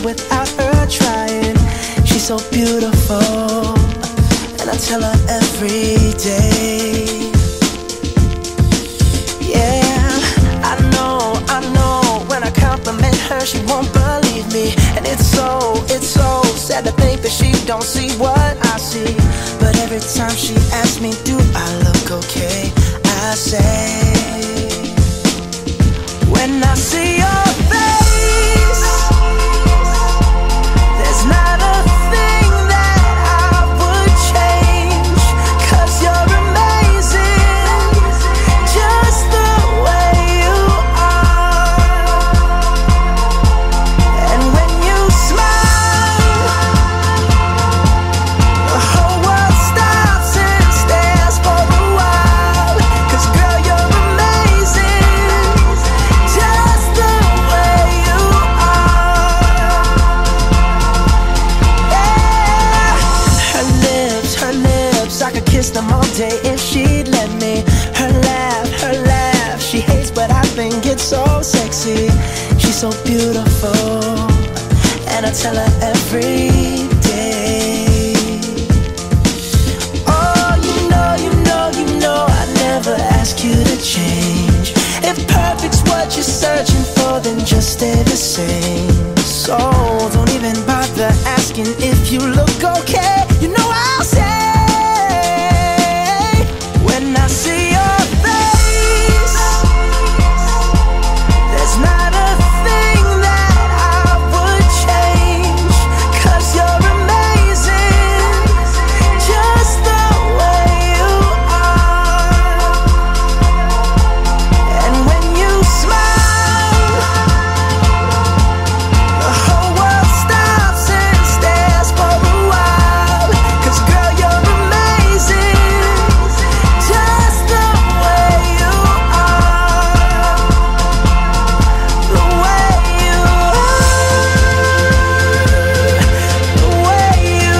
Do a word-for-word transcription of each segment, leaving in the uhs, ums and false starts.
without her trying. She's so beautiful, and I tell her every day. Yeah, I know, I know, when I compliment her she won't believe me. And it's so, it's so sad to think that she don't see what I see. But every time she asks me, do I look okay, I say, when I see your face, there's not a thing that I would change. 'Cause you're amazing, just the way you are. And when you smile, the whole world stops and stares for a while. 'Cause girl, you're amazing, just the way you are. Yeah. Her lips, her lips, I could kiss them all day if she'd let me. Her laugh, her laugh, she hates but I think it's so sexy. She's so beautiful, and I tell her every day. Oh, you know, you know, you know I never ask you to change. If perfect's what you're searching for, then just stay the same. So don't even bother asking if you look okay. You know I'll say, when I see your face, there's not a thing that I would change. 'Cause you're amazing, just the way you are. And when you smile, the whole world stops and stares for a while. 'Cause girl, you're amazing, just the way you are. The way you are, the way you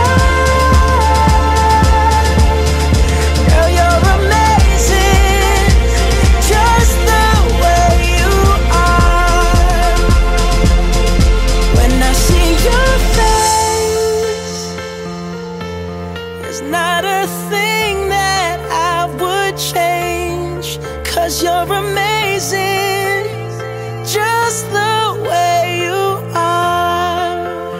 are. Girl, you're amazing, just the way you are. When I see your face, there's not a thing that I would change. 'Cause you're amazing, just the way you are.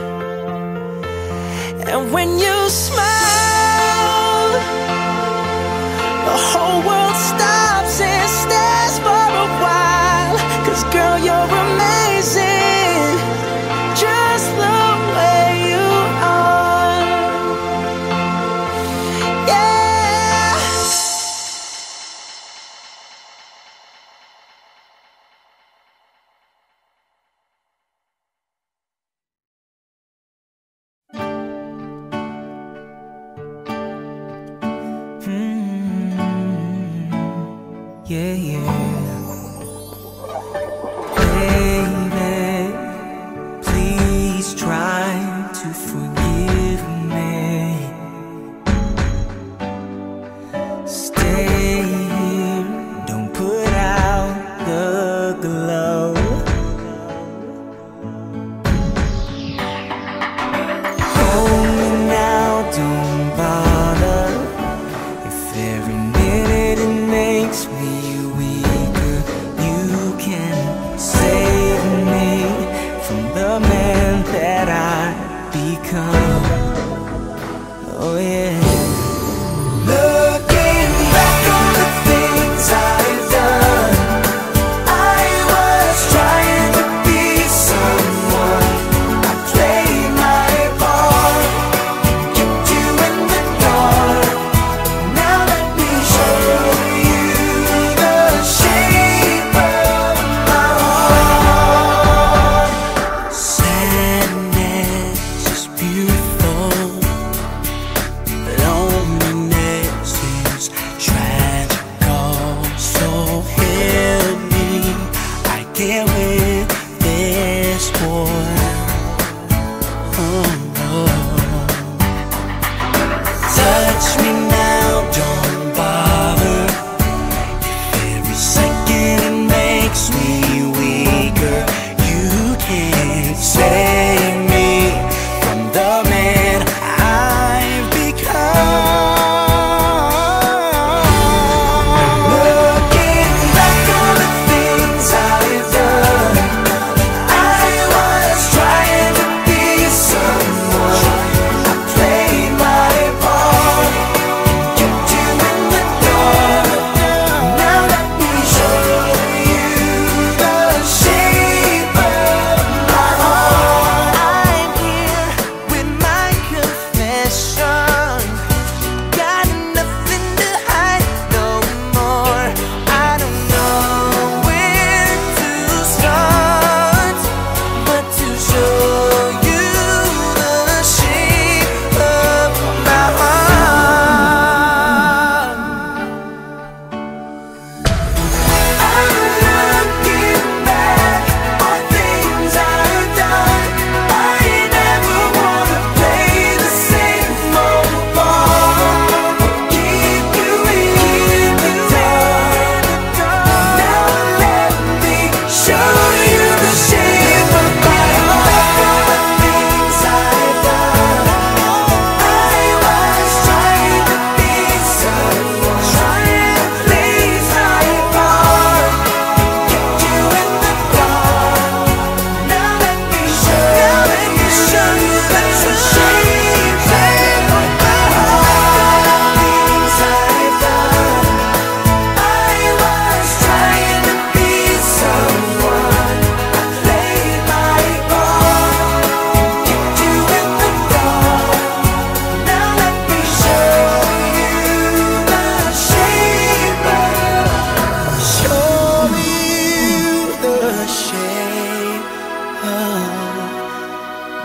And when you smile, the whole world stops and stares for a while. 'Cause girl, you're amazing, just the way you are. Yeah. Yeah, yeah. Baby, please try to forgive me. Stay here, don't put out the glow. Hold me now, don't bother. If every minute it makes me weaker, you can save me from the man that I become. Oh yeah. Looking back on the things I've done, I was trying to be someone. I played my part, kept you in the dark. Now let me show you the shape of my heart. Sadness is beautiful, but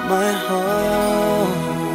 my heart.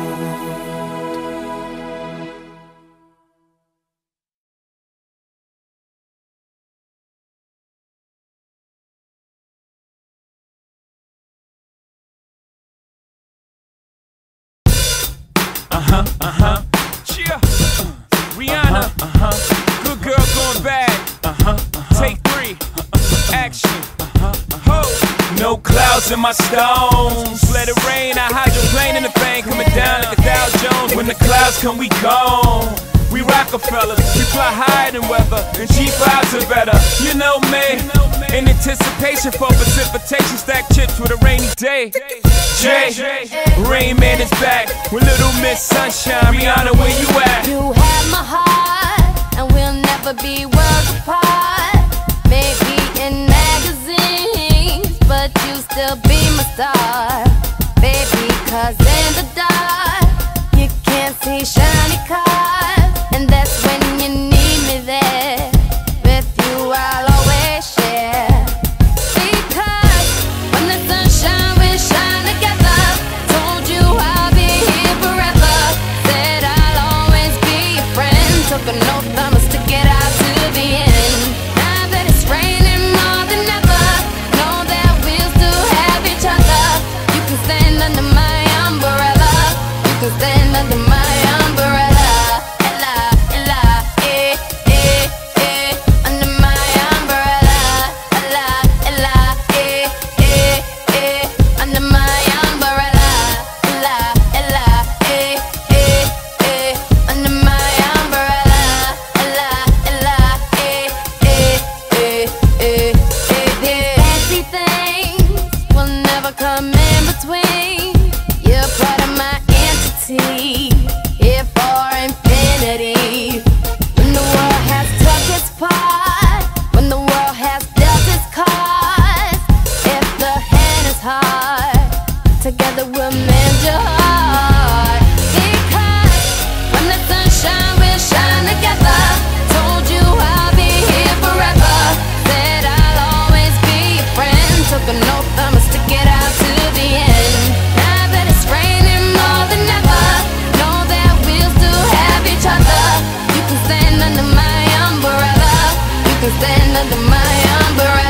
Uh-huh, uh-huh, yeah, uh, Rihanna, uh-huh, good girl going bad, uh-huh, uh-huh. Take three, uh-huh. Action, uh-huh, uh-huh. Ho, no clouds in my stones, let it rain, I hydroplane in the thing, coming down like a Dow Jones, when the clouds come we gone. We Rockefellers, we fly higher than weather, and G fives are better, you know me. In anticipation for precipitation, stack chips with a rainy day. Jay, Rain Man is back with Little Miss Sunshine. Rihanna, where you at? You have my heart, and we'll never be worlds apart. Maybe in magazines, but you still be my star, baby. Cause in the dark, you can't see shiny cars, and that's when you need me there. With you I'll always share. Because when the sunshine will shine together, told you I'll be here forever. Said I'll always be your friend. Took an oath I'ma stick it out to the end. Now that it's raining more than ever, know that we'll still have each other. You can stand under my umbrella. You can stand under my umbrella. Together we'll mend your heart. Because when the sunshine will shine together, told you I'll be here forever. Said I'll always be your friend. Took an oath I'ma stick it out to the end. Now that it's raining more than ever, know that we'll still have each other. You can stand under my umbrella. You can stand under my umbrella.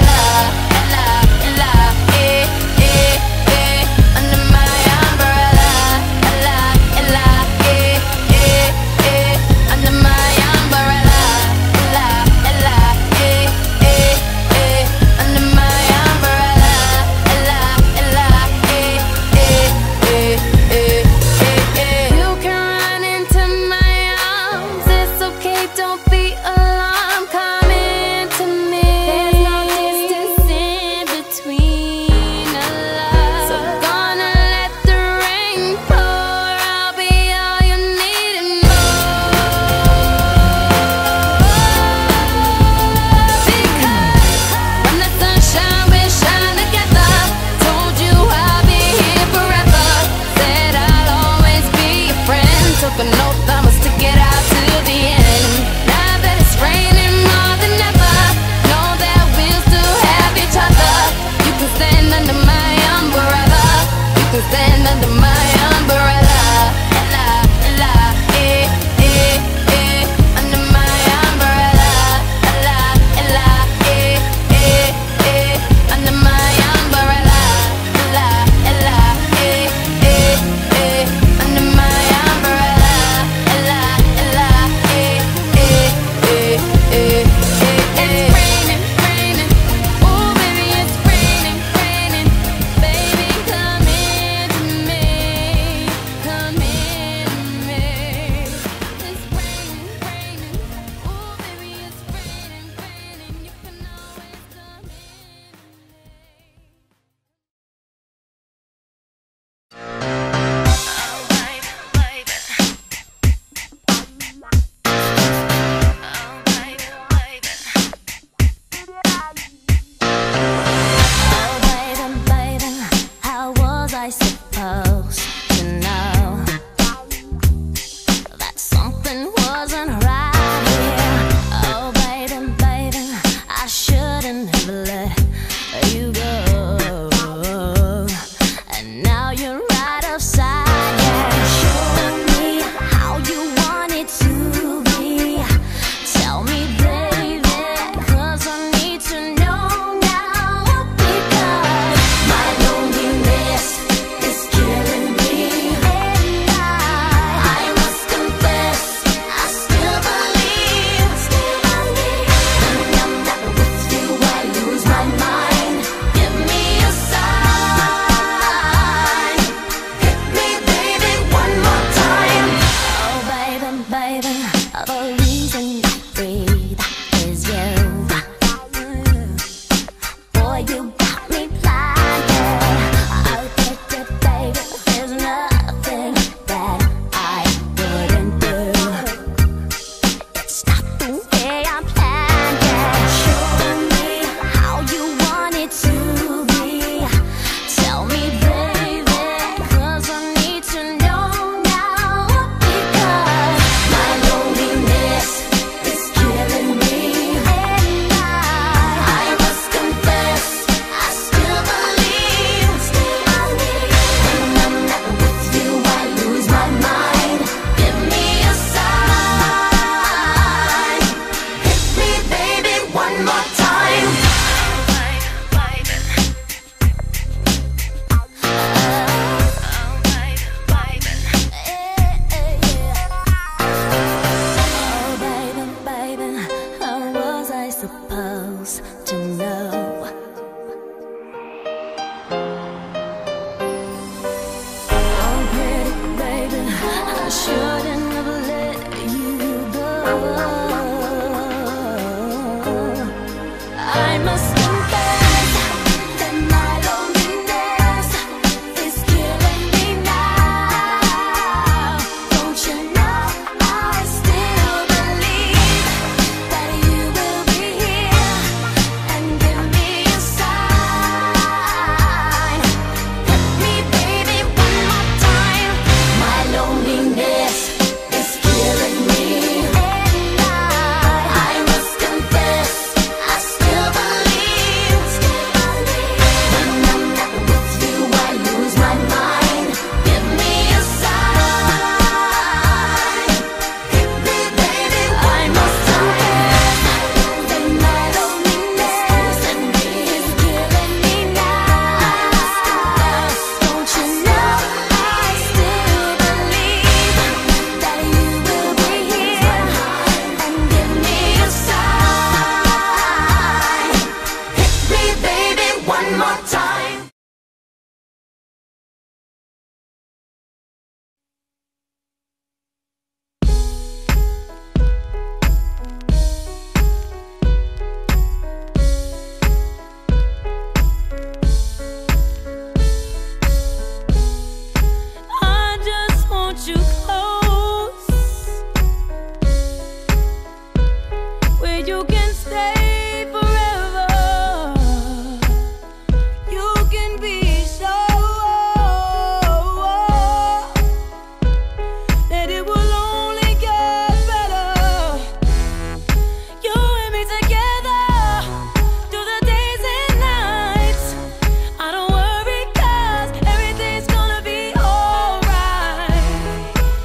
Took an oath I'ma stick it out to the end. Now that it's raining more than ever, know that we'll still have each other. You can stand under my umbrella. You can stand under my umbrella. Ella, ella, eh, eh, eh, under my umbrella. Ella, ella, eh, eh, eh, under my umbrella. Ella, ella, eh, eh, eh, under my umbrella. Now We'll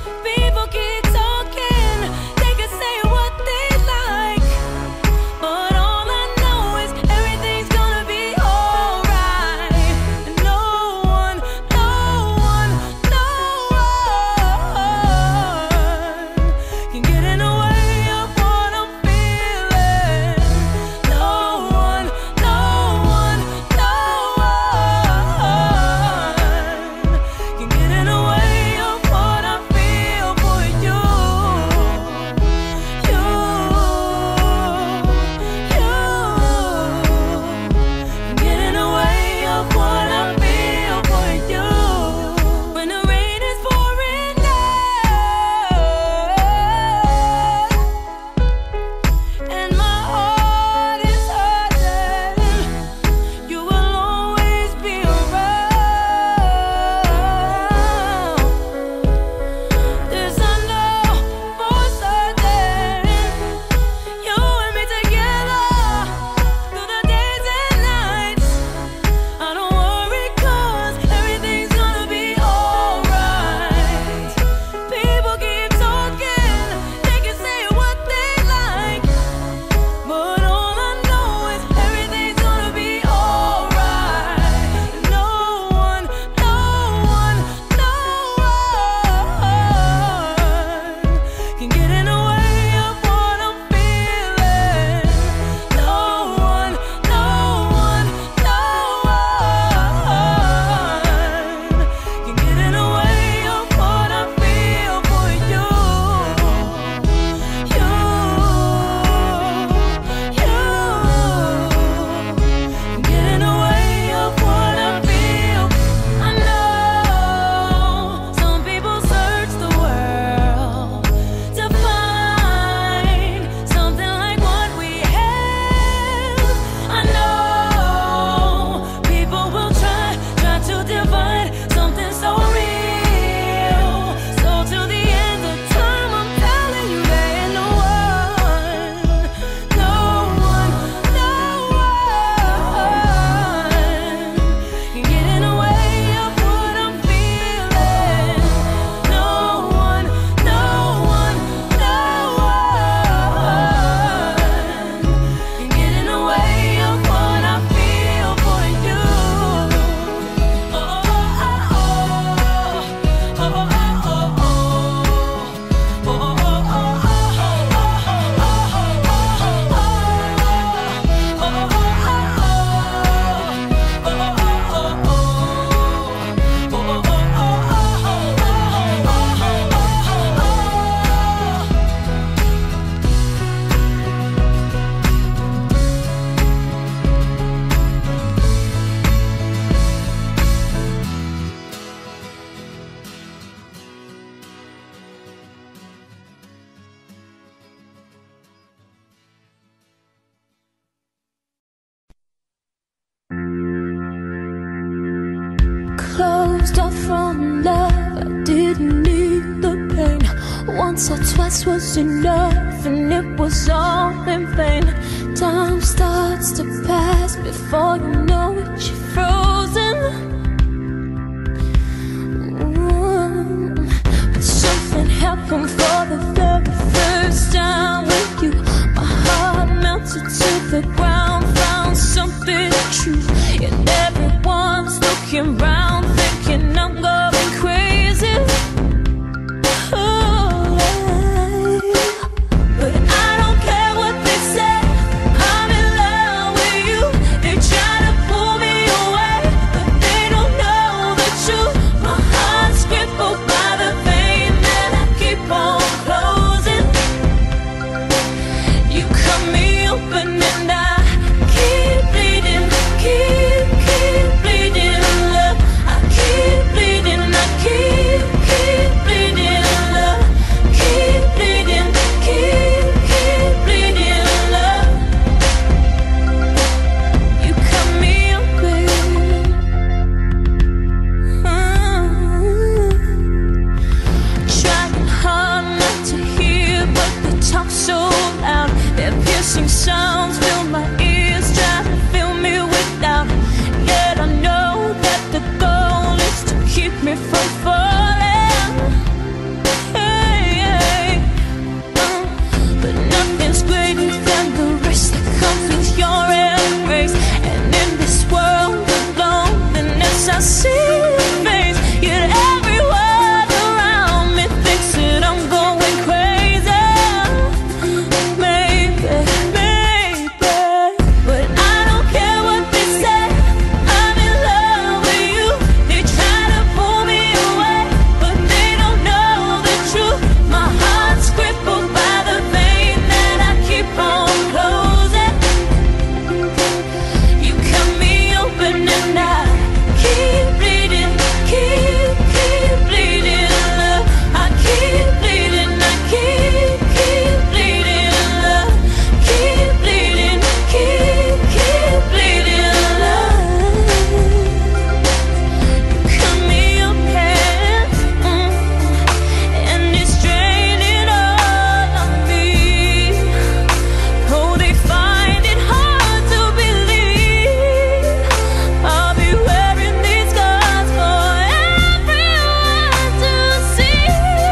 closed off from love. I didn't need the pain. Once or twice was enough, and it was all in vain. Time starts to pass before you know it, you're frozen. Ooh. But something happened for the very first time with you. My heart melted to the ground, found something true. And everyone's looking round, thinking I'm going crazy. Oh, but I don't care what they say, I'm in love with you. They try to pull me away, but they don't know the truth. My heart's crippled by the pain that I keep on closing. You cut me open and I keep bleeding, keep, keep bleeding, love. I keep bleeding, I keep, keep bleeding, love. Keep bleeding, keep, keep bleeding, love. You cut me open. Trying hard not to hear, but they talk so loud. Their piercing sounds fill my ears, try to fill me with doubt. Yet I know that the goal is to keep me from falling. Hey, hey. Uh, but nothing's greater than the risk that comes with your embrace. And in this world of loneliness, I see your face. Yet everyone around me thinks that I'm going crazy. Maybe, maybe, but I don't care what they say, I'm in love with you. They try to pull me away, but they don't know the truth. My heart's crippled by the pain that I keep on closing. You cut me open and I keep bleeding, keep, keep bleeding, love. I keep bleeding, I keep, keep bleeding, love. Keep bleeding, keep, keep bleeding, love. You cut me open, mm, and it's draining all of me. Oh, they find it hard to believe I'll be wearing these scars for everyone to see.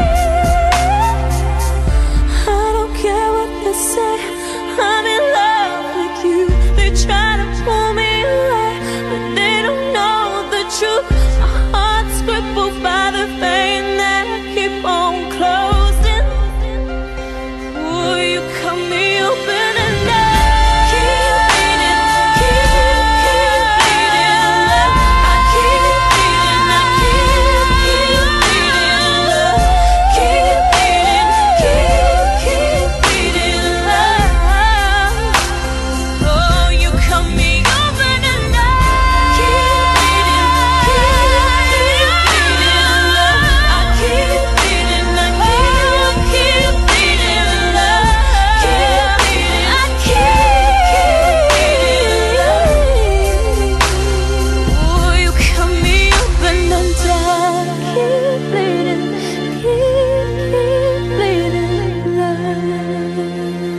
I don't care what they say, I'm in love with you. They try to pull me away, but they don't know the truth. My heart's crippled by the pain that I keep on closing. Ooh, you cut me open and I keep bleeding, keep, keep bleeding, love. I keep bleeding, I keep, keep bleeding, love. Keep bleeding, keep, keep bleeding, love. Oh, you cut me open and I keep bleeding, keep, keep bleeding, love. I keep bleeding, I keep, keep bleeding, love. Keep bleeding, I keep, keep bleeding, love. Oh, you cut me open and I keep bleeding, keep, keep bleeding, love.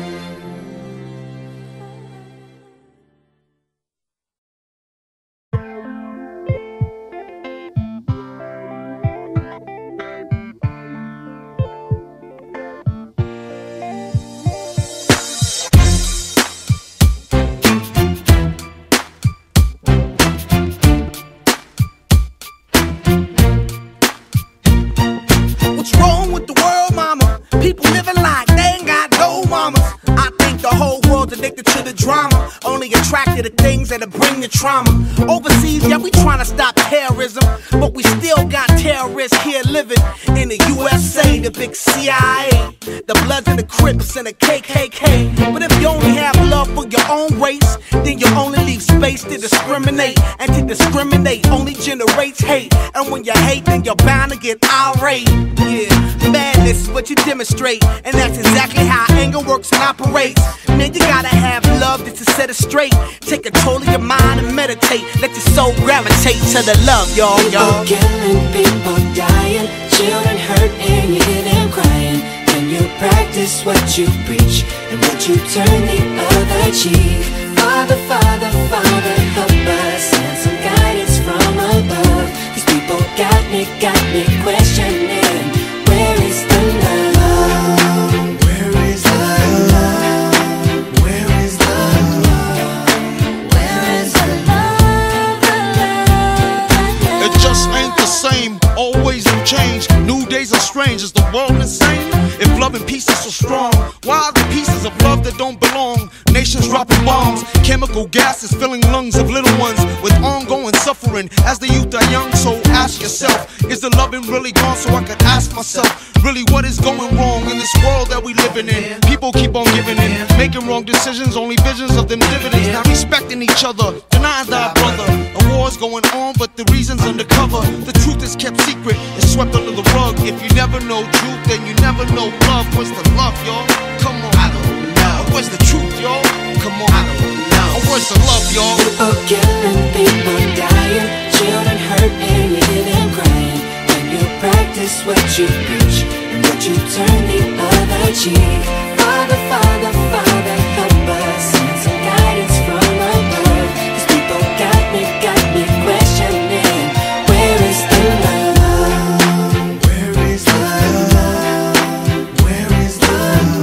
What's wrong with the world, mama? People living like they ain't got no mamas. I think the whole world's addicted to the drama, only attracted to things that'll bring the trauma. Overseas, yeah, we trying to stop terrorism, but we still got terrorists here living in the U S A, the big C I A, the Bloods and the Crips and the K K K. But if you only have love for your own race, then you only leave space to discriminate. And to discriminate only generates hate. And when you hate, then you're bound to get irate. Yeah, madness is what you demonstrate, and that's exactly how anger works and operates. Man, you gotta have love just to set it straight. Take control of your mind and meditate. Let your soul gravitate to the love, y'all, y'all. People killing, people dying, children hurt and you hear them crying. Can you practice what you preach, and would you turn the other cheek? Father, Father, Father, help us, send some guidance from above. These people got me, got me questioning, where is the love? Where is the love? Where is the love? Where is the love, the love, the love? It just ain't the same, always new change. New days are strange, is the world insane? If love and peace is so strong, why are the pieces of love that don't belong? Nations dropping bombs, chemical gases filling lungs of little ones with ongoing suffering as the youth are young. So ask yourself, is the loving really gone? So I could ask myself, really what is going wrong in this world that we living in? People keep on giving in, making wrong decisions, only visions of them dividends. Not respecting each other, denying thy brother. A war's going on, but the reason's undercover. The truth is kept secret, it's swept under the rug. If you never know truth, then you never know love. Where's the love, y'all? Come on, I don't know. Where's the truth, y'all? Come on, I don't know. Where's the love, y'all? People killing, people dying, children hurt and you hear them crying. When you practice what you preach, and would you turn the other cheek? Father, Father, Father, help us, send some guidance from above. These people got me, got me questioning, where is the love? Where is the love? Where is the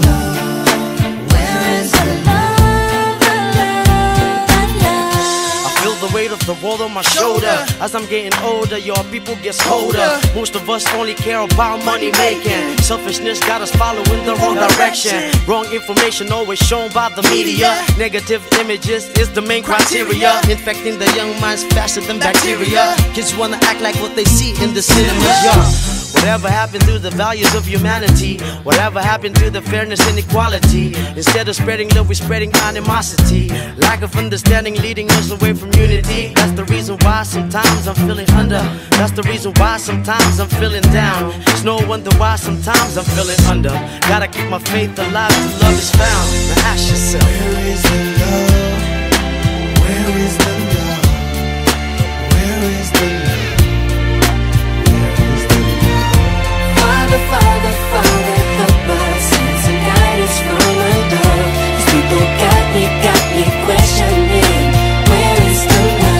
love? Where is the love, the love, the love? I feel the weight of the world on my shoulder. As I'm getting older, your people gets colder. Most of us only care about money making. Selfishness got us following the wrong direction. Wrong information always shown by the media. Negative images is the main criteria, infecting the young minds faster than bacteria. Kids wanna act like what they see in the cinemas, yeah. Whatever happened to the values of humanity? Whatever happened to the fairness and equality? Instead of spreading love, we're spreading animosity. Lack of understanding leading us away from unity. That's the reason why sometimes I'm feeling under. That's the reason why sometimes I'm feeling down. It's no wonder why sometimes I'm feeling under. Gotta keep my faith alive till love is found. Now ask yourself, where is the love? Where is the love? Where is the love? Father, Father, Father, help us, send some guidance from above. These people got me, got me questioning, where is the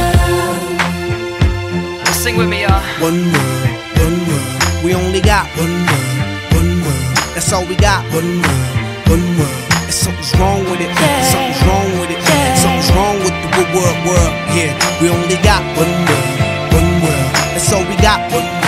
love? sing with me, y'all. One world, one world, we only got one world, one world, that's all we got. One world, one world, and something's wrong with it, something's wrong with it, something's wrong with the good world, world, yeah. We only got one world, one world, that's all we got. One world.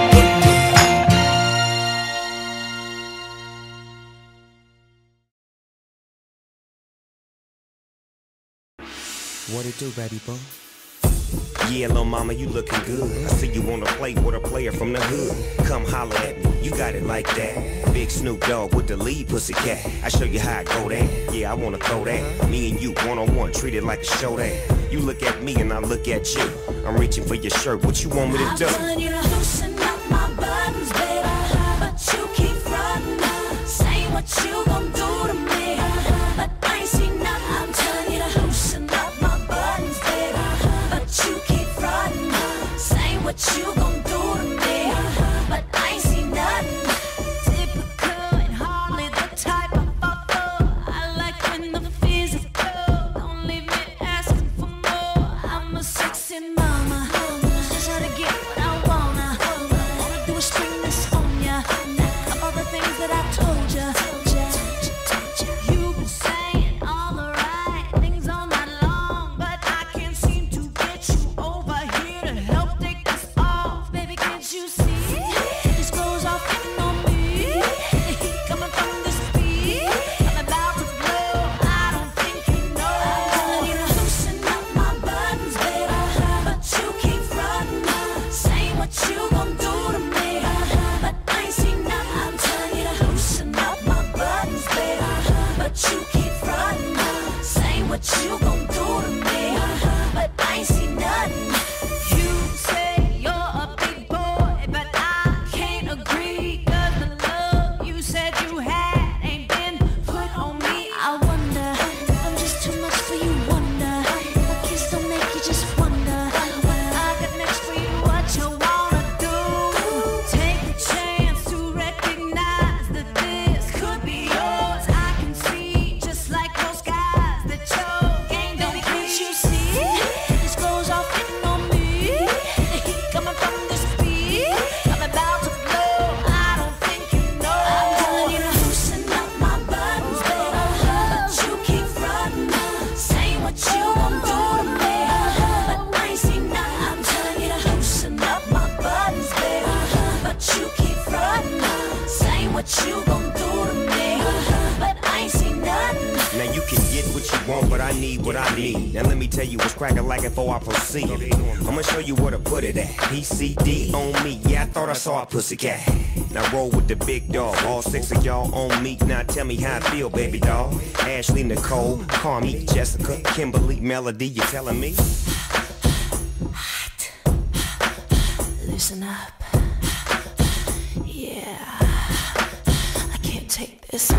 What it do, baby boy? Yeah, little mama, you looking good. I see you wanna play with a player from the hood. Come holler at me, you got it like that. Big Snoop Dogg with the lead pussycat. I show you how I go there. Yeah, I wanna throw that. Me and you, one-on-one, treat it like a show that. You look at me and I look at you. I'm reaching for your shirt, what you want me to do? I'm telling you to loosen up my buttons, baby, but you keep frontin'. Say what you gon' do to me, but I ain't seen nothing. I'm telling you to loosen up my buttons, baby, but you keep frontin'. Say what you gon' do to me, but I ain't seen nothing. Typical and hardly the type I fall for. I like when the physical, don't leave me asking for more. I'm a sexy mama, just trying to get what I wanna. you gon' do to me? But I ain't seen nothing. Now you can get what you want, but I need what I need. Now let me tell you what's cracking like before I proceed. I'ma show you where to put it at. P C D on me, yeah, I thought I saw a pussycat. Now roll with the big dog, all six of y'all on me. Now tell me how I feel, baby doll. Ashley, Nicole, Carmi, Jessica, Kimberly, Melody, you telling me? Hot. Listen up. Yeah, I can't take this.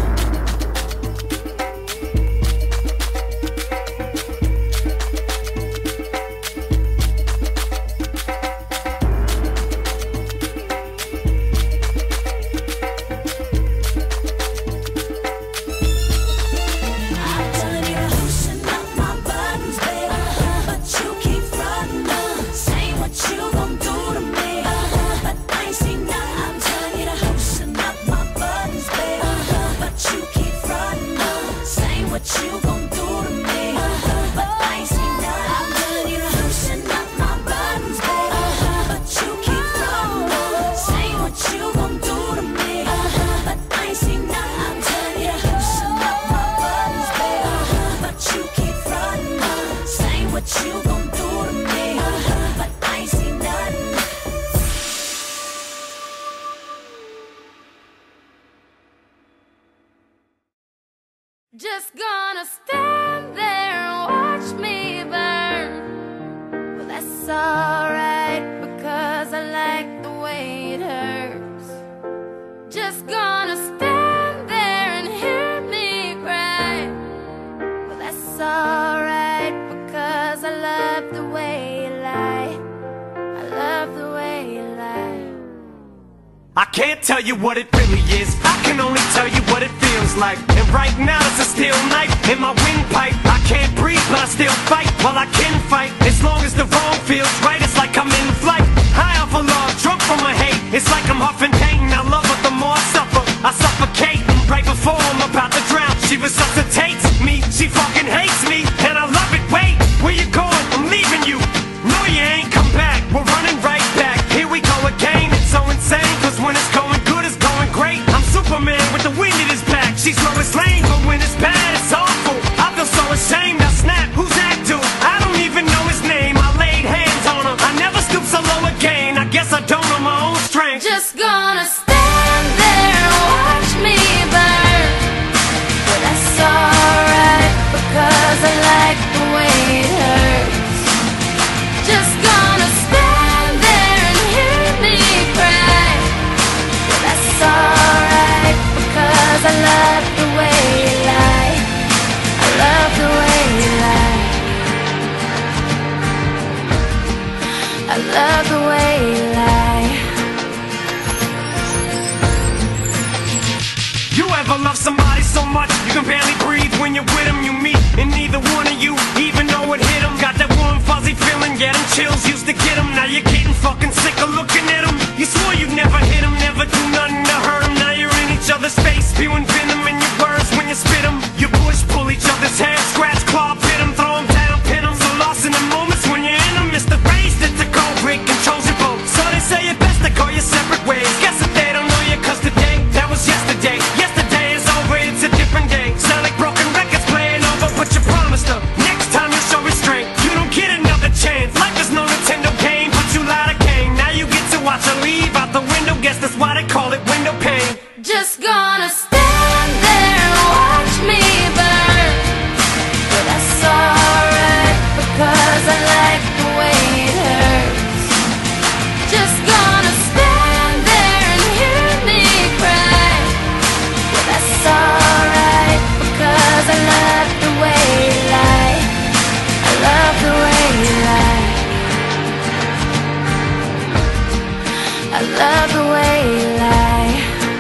Just gonna stand there and watch me burn. Well, that's alright, because I like the way it hurts. Just gonna stand there and hear me cry. Well, that's alright, because I love the way you lie. I love the way you lie. I can't tell you what it really is, I can only tell you what it feels like. And right now it's a steel knife in my windpipe. I can't breathe but I still fight, while I can fight. As long as the wrong feels right, it's like I'm in flight. High off of love, drunk from my hate. It's like I'm huffing pain, I love her the more I suffer. I suffocate, right before I'm about to drown. She resuscitates me, she fucking hates me, and I love it. Wait, where you going? I'm leaving you. No you ain't, come back, we're running right back. Here we go again, it's so insane, cause when it's going good, it's going great. I'm Superman with the wind in his back. She's Lois Lane, but when it's bad, it's awful. I feel so ashamed, I snap, who's that dude? I don't even know his name, I laid hands on him. I never stoop so low again, I guess I don't know my own strength. Just gonna stand there and watch me burn. But that's alright, because I like the way it hurts. Just gonna stand there and hear me cry. But that's alright, because I love the way you lie. I love the way you lie. I love the way you lie. You ever love somebody so much you can barely breathe when you're with them? You meet and neither one of you even know it hit them. Got that warm fuzzy feeling, getting chills used to get them. Now you're getting fucking sick of looking at them. You swore you'd never hit them, never do nothing to hurt them. Now you're in each other's face, spewing venom in your words when you spit them. You push, pull each other's hair, scratch, claw, pit them, throw them down, pin them. So lost in the moments when you're in them, it's the rage that the cold break controls your boat. So they say it best to go your separate ways. Guess that they don't know you, cause today, that was yesterday. Yesterday is over, it's a different day. Sound like broken records playing over, but you promised her next time you show restraint. You don't get another chance, life is no Nintendo game, but you lied again. Now you get to watch her leave out the window, guess that's why they call it window pane. Just gonna stand there and watch me burn. But that's alright, because I like the way it hurts. Just gonna stand there and hear me cry. But that's alright, because I love the way you lie. I love the way you lie. I love the way you lie.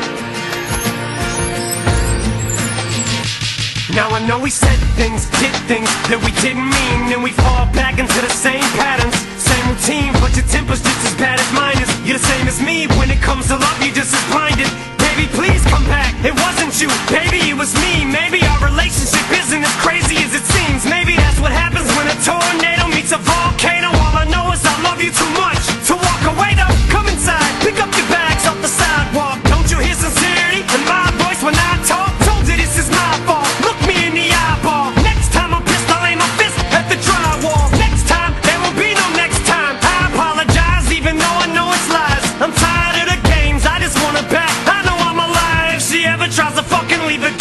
Now I know we said things, did things that we didn't mean, and we fall back into the same patterns, same routine, but your temper's just as bad as mine is. You're the same as me, when it comes to love, you're just as blinded. Baby, please come back, it wasn't you, baby, it was me. Maybe our relationship isn't as crazy as it seems. Maybe that's what happens when a tornado meets a volcano. All I know is I love you too much to walk away though. Come inside, pick up your bags off the sidewalk. Don't you hear sincerity in my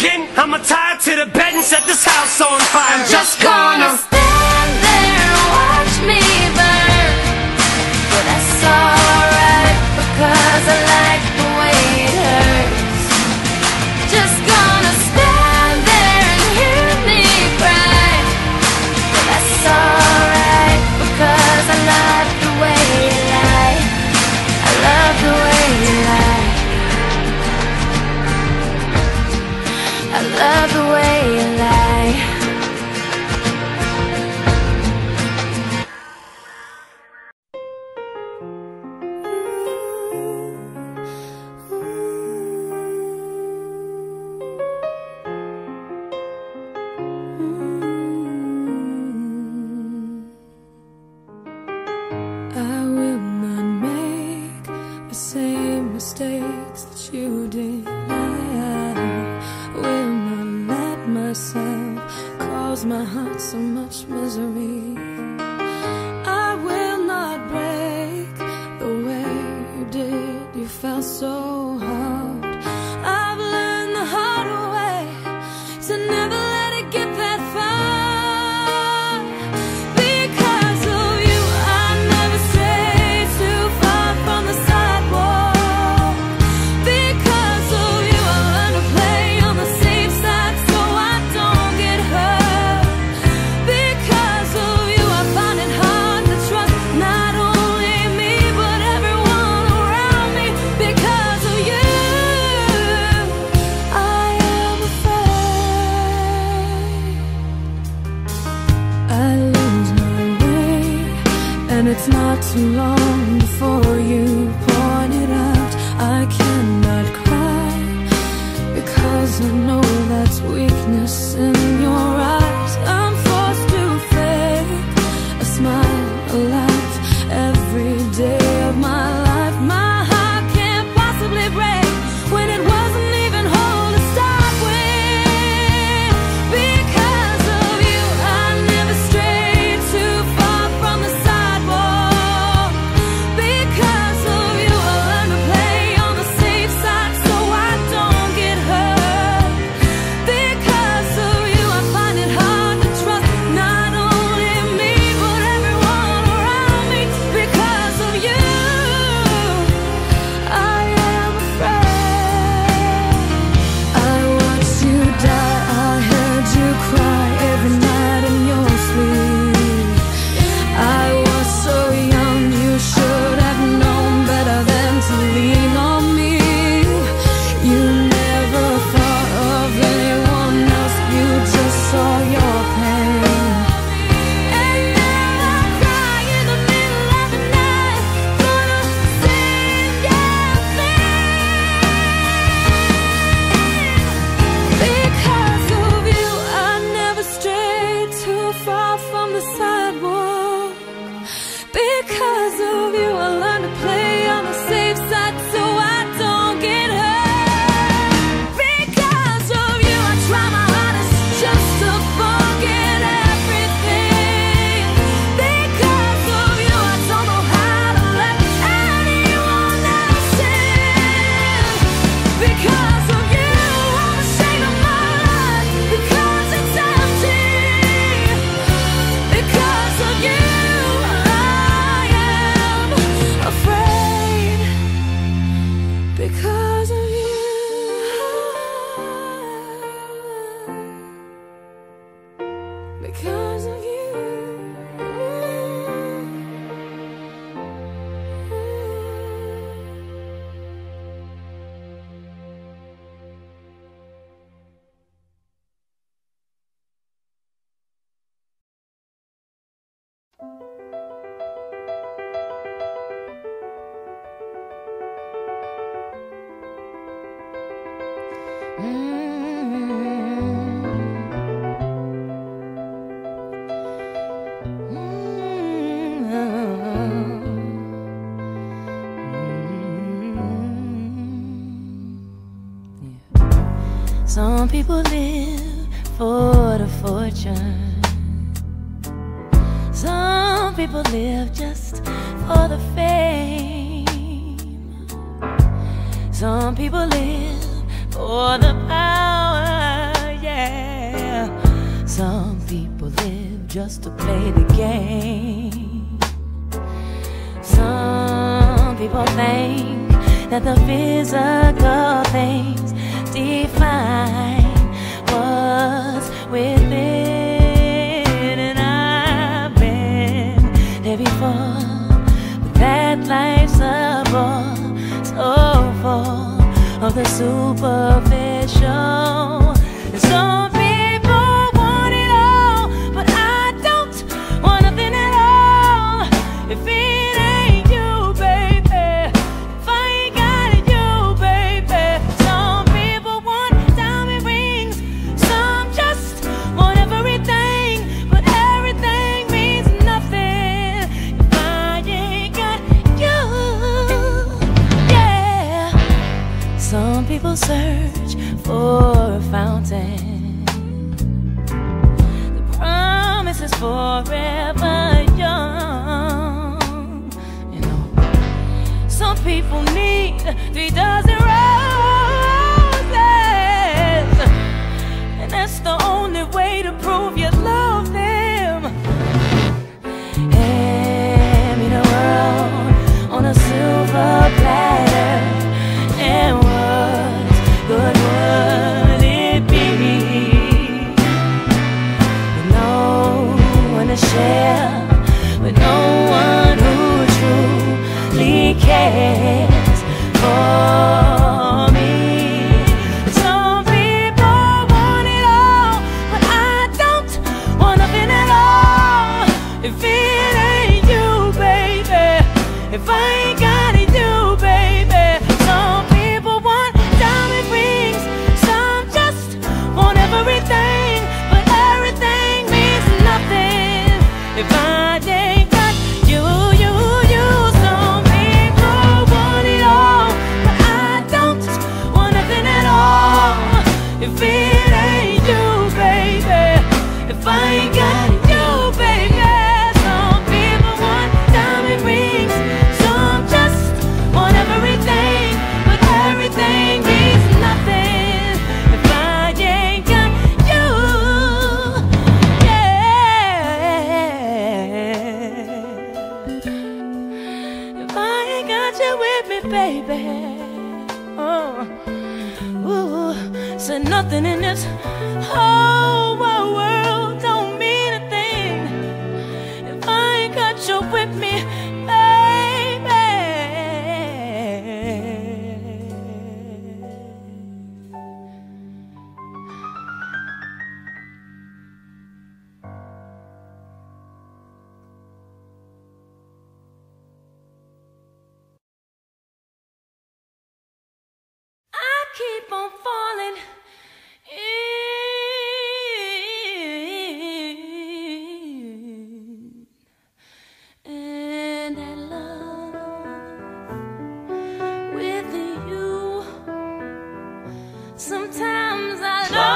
again. I'ma tie it to the bed and set this house on fire. I'm just gonna stand there and watch me burn. But that's alright, because I like the way it hurts. Just gonna stand there and hear me cry. But that's alright, because I love the way you lie. I love the way you lie. I love the way you lie. I will not make the same mistakes that you did. I will not let myself cause my heart so much misery. I will not break the way you did. You felt so hard. I've learned the hard way to never let it get that far. Because of you, I never strayed too far from the sidewalk. Because of you, I learned to play on the safe side so I don't get hurt. Because of you, I find it hard to trust not only me but everyone around me. Because of you, I am afraid I lose my way, and it's not too long before you point it out. I cannot cry because I know that's weakness in your eyes. I'm forced to fake a smile, a laugh every day of my life. My heart can't possibly break when it wasn't even whole to start with. Because of you, I never strayed too far from the sidewalk. Because of you, I learned to play on the safe side so I don't get hurt. Because of you, I find it hard to trust not only me but everyone around me. Because of you, I am afraid. I watched you die, I heard you cry every night in your sleep. I was so young, you should have known better than to lean on me. You never thought of anyone else, you just saw your pain. And now I cry in the middle of the night for the same damn thing. Because of you, I never strayed too far from the sidewalk. Because of you, I learned to play on the safe side so I don't get hurt. Because of you, I try my hardest just to forget everything. Because of you, I don't know how to let anyone else in. Because of you, I'm ashamed of my life because it's empty. Because of you, I am afraid. Because of you, because of you. Some people live for the fortune. Some people live just for the fame. Some people live for the power. live just to play the game. Some people think that the physical things define what's within, and I've been there before, but that life's a bore so full of the superficial. And some people want it all, but I don't want nothing at all. If it ain't you, baby, if I ain't got it, you, baby. Some people want diamond rings, some just want everything, but everything means nothing if I ain't got you. Yeah. Some people search for a fountain. The promise is forever young. You know, some people need three dozen roses, and that's the only way to prove you love them. Hand me the world on a silver platter, and what good would it be with no one to share, with no one who truly cares for me? Some people want it all, but I don't want nothing at all. If it ain't you, baby, if I ain't got it, you, baby. Some people want diamond rings, some just want everything, but everything means nothing if I ain't got you, you, you. Some people want it all, but I don't want nothing at all. If it ain't you, baby, if I ain't got you, baby. Some people want diamond rings, some just want everything, but everything means nothing if I ain't got you. Yeah. If I ain't got you with me, baby. Oh, ooh, so nothing in this whole wide world don't mean a thing if I ain't got you with me, baby. I keep on falling in, and I love with you. Sometimes I love